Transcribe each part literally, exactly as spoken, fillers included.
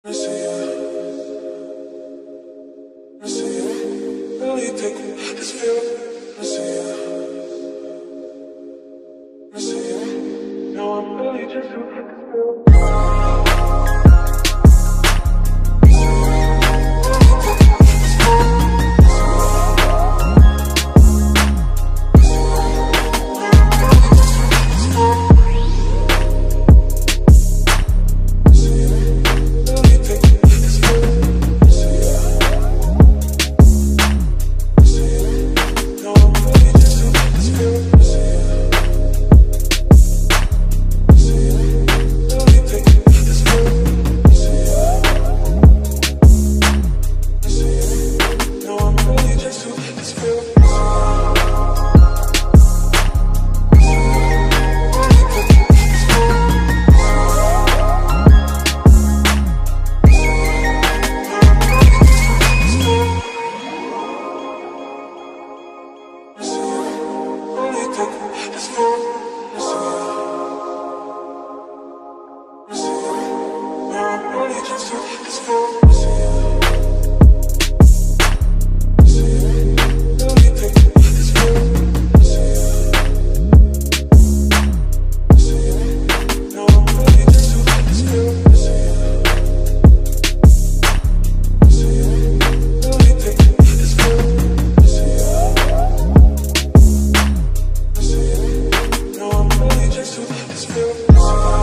I see you, I see you, really take this feeling. I see you, I see you, no, I'm really just too this feeling. This feeling, I see you, I see you, now I'm really just too this feeling. I see you, I see you, really take this feeling. I see you, I see you, now I'm really just too this feeling. I see you, I see you, really take this feeling. I see you, I see you, now I'm really just too this feeling. I see you.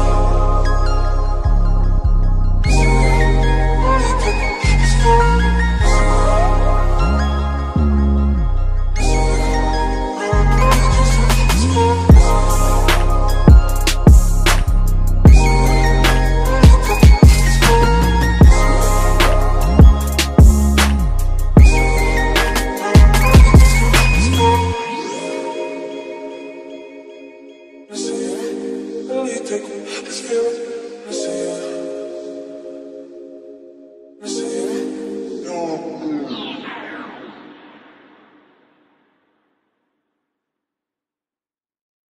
I see you, really take this feeling. I see you.